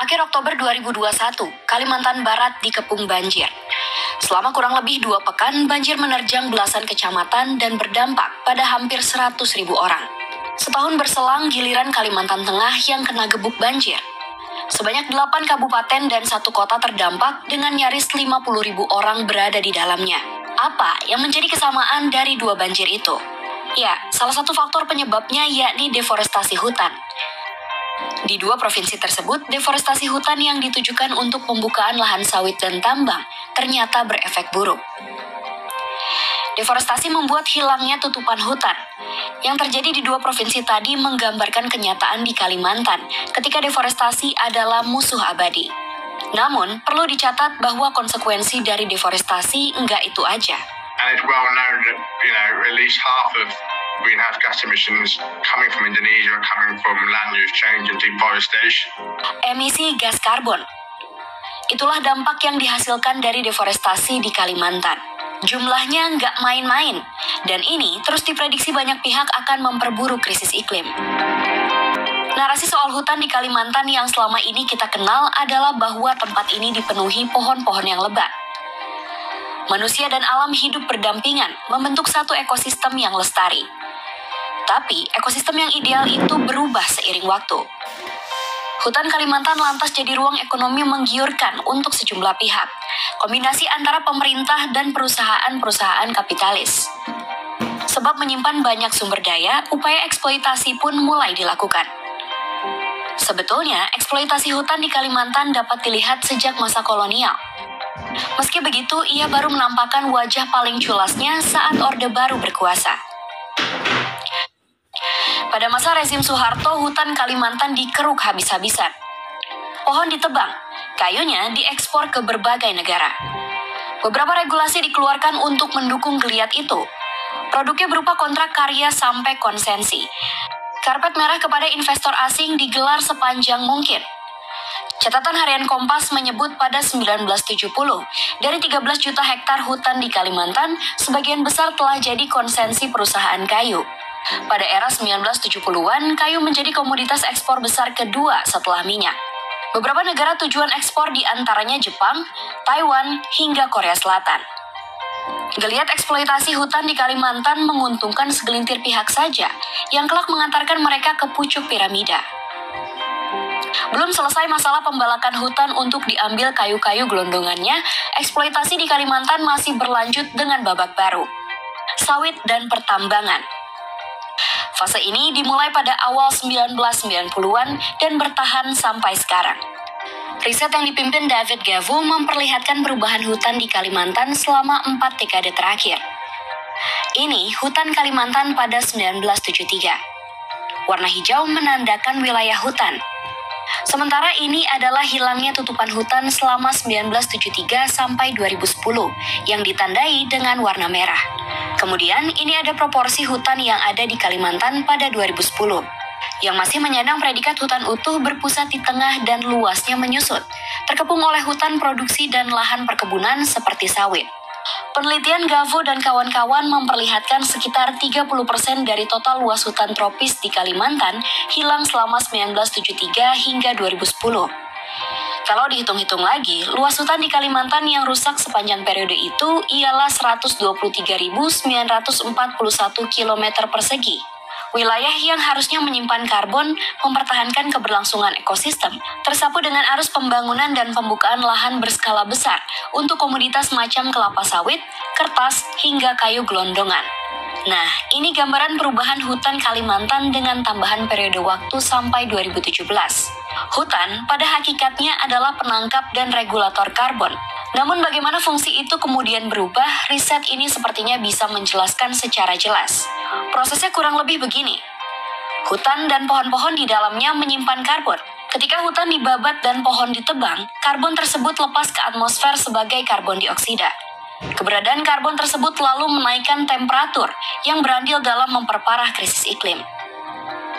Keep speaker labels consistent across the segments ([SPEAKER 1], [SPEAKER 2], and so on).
[SPEAKER 1] Akhir Oktober 2021, Kalimantan Barat dikepung banjir. Selama kurang lebih 2 pekan, banjir menerjang belasan kecamatan dan berdampak pada hampir 100.000 orang. Setahun berselang, giliran Kalimantan Tengah yang kena gebuk banjir. Sebanyak 8 kabupaten dan 1 kota terdampak dengan nyaris 50.000 orang berada di dalamnya. Apa yang menjadi kesamaan dari 2 banjir itu? Ya, salah satu faktor penyebabnya yakni deforestasi hutan. Di 2 provinsi tersebut, deforestasi hutan yang ditujukan untuk pembukaan lahan sawit dan tambang ternyata berefek buruk. Deforestasi membuat hilangnya tutupan hutan. Yang terjadi di 2 provinsi tadi menggambarkan kenyataan di Kalimantan ketika deforestasi adalah musuh abadi. Namun, perlu dicatat bahwa konsekuensi dari deforestasi enggak itu aja.
[SPEAKER 2] And it's well known that, at least half of greenhouse gas emissions coming from Indonesia are coming from land use change and deforestation.
[SPEAKER 1] Emisi gas karbon. Itulah dampak yang dihasilkan dari deforestasi di Kalimantan. Jumlahnya nggak main-main, dan ini terus diprediksi banyak pihak akan memperburuk krisis iklim. Narasi soal hutan di Kalimantan yang selama ini kita kenal adalah bahwa tempat ini dipenuhi pohon-pohon yang lebat. Manusia dan alam hidup berdampingan, membentuk satu ekosistem yang lestari. Tapi, ekosistem yang ideal itu berubah seiring waktu. Hutan Kalimantan lantas jadi ruang ekonomi menggiurkan untuk sejumlah pihak. Kombinasi antara pemerintah dan perusahaan-perusahaan kapitalis. Sebab menyimpan banyak sumber daya, upaya eksploitasi pun mulai dilakukan. Sebetulnya, eksploitasi hutan di Kalimantan dapat dilihat sejak masa kolonial. Meski begitu, ia baru menampakkan wajah paling culasnya saat Orde Baru berkuasa. Pada masa rezim Soeharto, hutan Kalimantan dikeruk habis-habisan. Pohon ditebang, kayunya diekspor ke berbagai negara. Beberapa regulasi dikeluarkan untuk mendukung geliat itu. Produknya berupa kontrak karya sampai konsensi. Karpet merah kepada investor asing digelar sepanjang mungkin. Catatan harian Kompas menyebut pada 1970, dari 13 juta hektar hutan di Kalimantan, sebagian besar telah jadi konsensi perusahaan kayu. Pada era 1970-an, kayu menjadi komoditas ekspor besar kedua setelah minyak. Beberapa negara tujuan ekspor diantaranya Jepang, Taiwan, hingga Korea Selatan. Geliat eksploitasi hutan di Kalimantan menguntungkan segelintir pihak saja, yang kelak mengantarkan mereka ke pucuk piramida. Belum selesai masalah pembalakan hutan untuk diambil kayu-kayu gelondongannya, eksploitasi di Kalimantan masih berlanjut dengan babak baru. Sawit dan pertambangan. Fase ini dimulai pada awal 1990-an dan bertahan sampai sekarang. Riset yang dipimpin David Gavu memperlihatkan perubahan hutan di Kalimantan selama 4 dekade terakhir. Ini hutan Kalimantan pada 1973. Warna hijau menandakan wilayah hutan. Sementara ini adalah hilangnya tutupan hutan selama 1973 sampai 2010 yang ditandai dengan warna merah. Kemudian ini ada proporsi hutan yang ada di Kalimantan pada 2010 yang masih menyandang predikat hutan utuh berpusat di tengah dan luasnya menyusut, terkepung oleh hutan produksi dan lahan perkebunan seperti sawit. Penelitian Gavo dan kawan-kawan memperlihatkan sekitar 30% dari total luas hutan tropis di Kalimantan hilang selama 1973 hingga 2010. Kalau dihitung-hitung lagi, luas hutan di Kalimantan yang rusak sepanjang periode itu ialah 123.941 km persegi. Wilayah yang harusnya menyimpan karbon, mempertahankan keberlangsungan ekosistem, tersapu dengan arus pembangunan dan pembukaan lahan berskala besar untuk komoditas macam kelapa sawit, kertas, hingga kayu gelondongan. Nah, ini gambaran perubahan hutan Kalimantan dengan tambahan periode waktu sampai 2017. Hutan pada hakikatnya adalah penangkap dan regulator karbon. Namun bagaimana fungsi itu kemudian berubah, riset ini sepertinya bisa menjelaskan secara jelas. Prosesnya kurang lebih begini. Hutan dan pohon-pohon di dalamnya menyimpan karbon. Ketika hutan dibabat dan pohon ditebang, karbon tersebut lepas ke atmosfer sebagai karbon dioksida. Keberadaan karbon tersebut lalu menaikkan temperatur yang berandil dalam memperparah krisis iklim.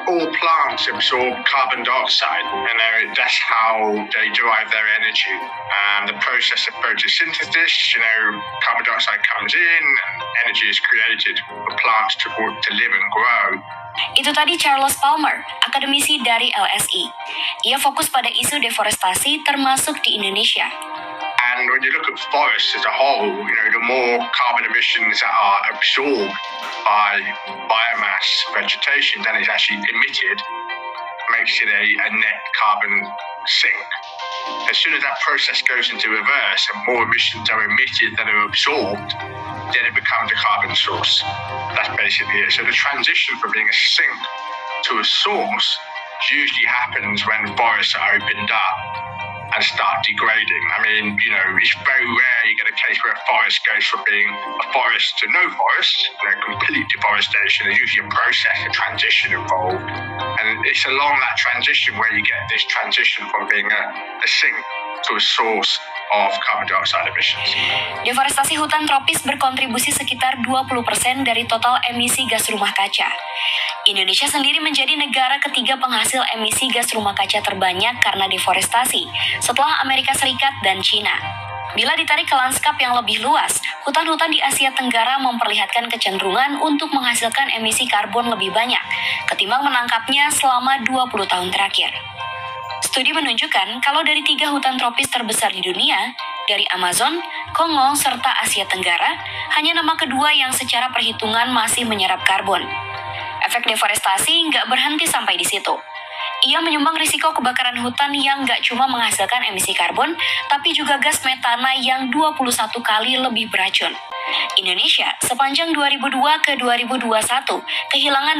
[SPEAKER 2] all plants absorb carbon dioxide, and that's how they derive their energy. The process of photosynthesis, carbon dioxide comes in, and energy is created for plants to live and grow.
[SPEAKER 1] Itu tadi Charles Palmer, akademisi dari LSI. Ia fokus pada isu deforestasi termasuk di Indonesia.
[SPEAKER 2] And when you look at forests as a whole, the more carbon emissions that are absorbed by biomass vegetation than is actually emitted, makes it a net carbon sink. As soon as that process goes into reverse and more emissions are emitted than are absorbed, then it becomes a carbon source. That's basically it. So the transition from being a sink to a source usually happens when forests are opened up and start degrading. I mean, it's very rare you get a case where a forest goes from being a forest to no forest, complete deforestation. There's usually a process, a transition involved. And it's along that transition where you get this transition from being a sink to a source of carbon dioxide emissions.
[SPEAKER 1] Deforestasi hutan tropis berkontribusi sekitar 20% dari total emisi gas rumah kaca. Indonesia sendiri menjadi negara ketiga penghasil emisi gas rumah kaca terbanyak karena deforestasi, setelah Amerika Serikat dan China. Bila ditarik ke lanskap yang lebih luas, hutan-hutan di Asia Tenggara memperlihatkan kecenderungan untuk menghasilkan emisi karbon lebih banyak, ketimbang menangkapnya selama 20 tahun terakhir. Studi menunjukkan kalau dari 3 hutan tropis terbesar di dunia, dari Amazon, Kongo, serta Asia Tenggara, hanya nama kedua yang secara perhitungan masih menyerap karbon. Efek deforestasi nggak berhenti sampai di situ. Ia menyumbang risiko kebakaran hutan yang nggak cuma menghasilkan emisi karbon, tapi juga gas metana yang 21 kali lebih beracun. Indonesia sepanjang 2002 ke 2021 kehilangan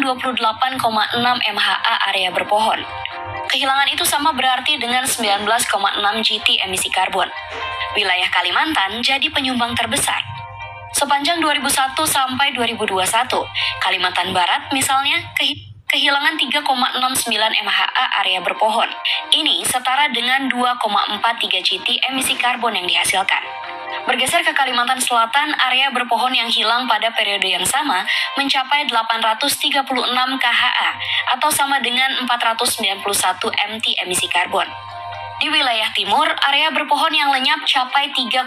[SPEAKER 1] 28,6 MHA area berpohon. Kehilangan itu sama berarti dengan 19,6 GT emisi karbon. Wilayah Kalimantan jadi penyumbang terbesar. Sepanjang 2001 sampai 2021, Kalimantan Barat misalnya kehilangan 3,69 MHA area berpohon. Ini setara dengan 2,43 GT emisi karbon yang dihasilkan. Bergeser ke Kalimantan Selatan, area berpohon yang hilang pada periode yang sama mencapai 836 KHA atau sama dengan 491 MT emisi karbon. Di wilayah timur, area berpohon yang lenyap capai 3,55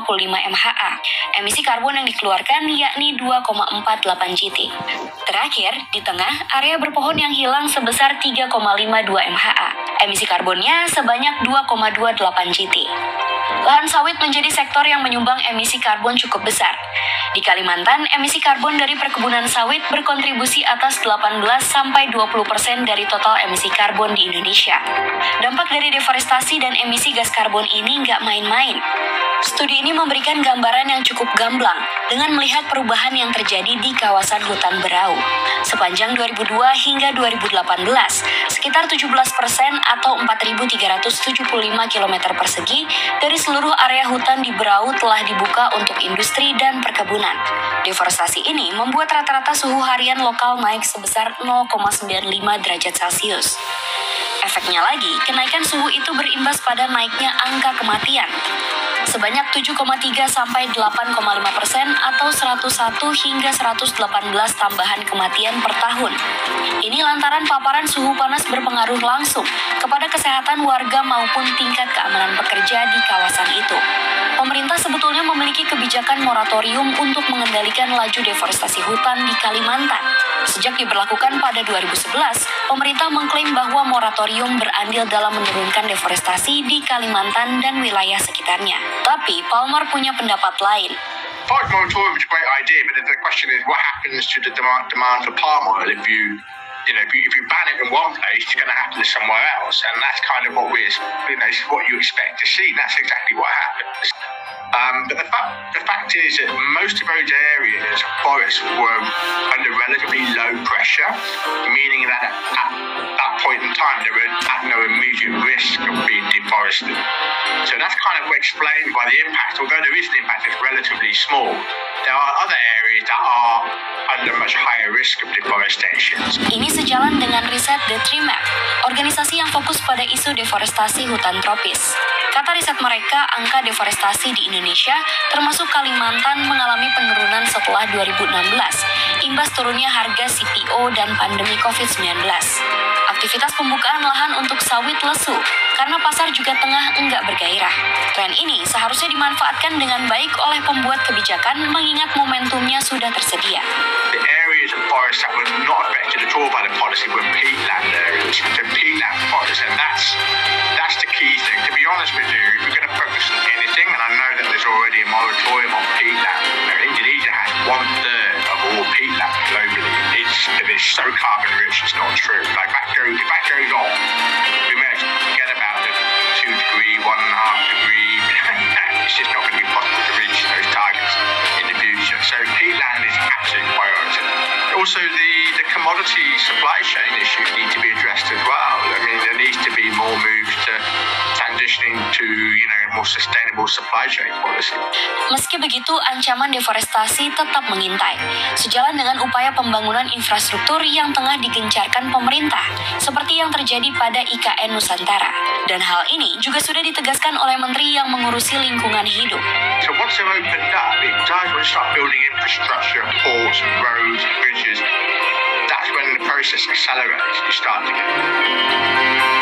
[SPEAKER 1] MHA. Emisi karbon yang dikeluarkan yakni 2,48 GT. Terakhir, di tengah, area berpohon yang hilang sebesar 3,52 MHA. Emisi karbonnya sebanyak 2,28 GT. Lahan sawit menjadi sektor yang menyumbang emisi karbon cukup besar. Di Kalimantan, emisi karbon dari perkebunan sawit berkontribusi atas 18-20% dari total emisi karbon di Indonesia. Dampak dari deforestasi dan emisi gas karbon ini nggak main-main. Studi ini memberikan gambaran yang cukup gamblang dengan melihat perubahan yang terjadi di kawasan hutan Berau. Sepanjang 2002 hingga 2018, sekitar 17% atau 4.375 km persegi dari seluruh area hutan di Berau telah dibuka untuk industri dan perkebunan. Deforestasi ini membuat rata-rata suhu harian lokal naik sebesar 0,95 derajat Celcius. Efeknya lagi, kenaikan suhu itu berimbas pada naiknya angka kematian. Sebanyak 7,3 sampai 8,5% atau 101 hingga 118 tambahan kematian per tahun. Ini lantaran paparan suhu panas berpengaruh langsung kepada kesehatan warga maupun tingkat keamanan pekerja di kawasan itu. Pemerintah sebetulnya memiliki kebijakan moratorium untuk mengendalikan laju deforestasi hutan di Kalimantan. Sejak diberlakukan pada 2011, pemerintah mengklaim bahwa moratorium berandil dalam menurunkan deforestasi di Kalimantan dan wilayah sekitarnya. Tapi Palmer punya pendapat lain.
[SPEAKER 2] Forest moratorium is a great idea, but the question is what happens to the demand for palm oil if you ban it in one place, it's going to happen somewhere else, and that's kind of what it's what you expect to see, and that's exactly what happens. But the fact is that most of those areas, forests, were under relatively low pressure, meaning that at that point in time they were at no immediate risk of being deforested. So that's kind of explained by the impact. Although there is an impact, it's relatively small. There are other areas that are under much higher risk of deforestation.
[SPEAKER 1] Ini sejalan dengan riset The Tree Map, organisasi yang fokus pada isu deforestasi hutan tropis. Kata riset mereka, angka deforestasi di Indonesia, termasuk Kalimantan, mengalami penurunan setelah 2016, imbas turunnya harga CPO dan pandemi COVID-19. Aktivitas pembukaan lahan untuk sawit lesu, karena pasar juga tengah enggak bergairah. Tren ini seharusnya dimanfaatkan dengan baik oleh pembuat kebijakan, mengingat momentumnya sudah tersedia.
[SPEAKER 2] The areas of forest that were not affected at all by the policy were peatland areas, so peatland forests, and that's the key thing. To be honest with you, if we're going to focus on anything, and I know that there's already a moratorium on peatland, Indonesia has 1/3 of all peatland globally. It's so carbon rich, it's not true. Like if that goes on, we may as well forget about the 2 degree, 1.5 degree. It's just not going to be possible to reach those targets in the future. So peatland is absolute priority. Also, the commodity supply chain issues need to be addressed as well. I mean, there needs to be more moves to transitioning to, more sustainable supply chain policy.
[SPEAKER 1] Meski begitu, ancaman deforestasi tetap mengintai, sejalan dengan upaya pembangunan infrastruktur yang tengah digencarkan pemerintah, seperti yang terjadi pada IKN Nusantara. Dan hal ini juga sudah ditegaskan oleh Menteri yang mengurusi lingkungan hidup.
[SPEAKER 2] So once they've opened up, it does when you start building infrastructure, ports, roads, bridges, that's when the process accelerates. You start to get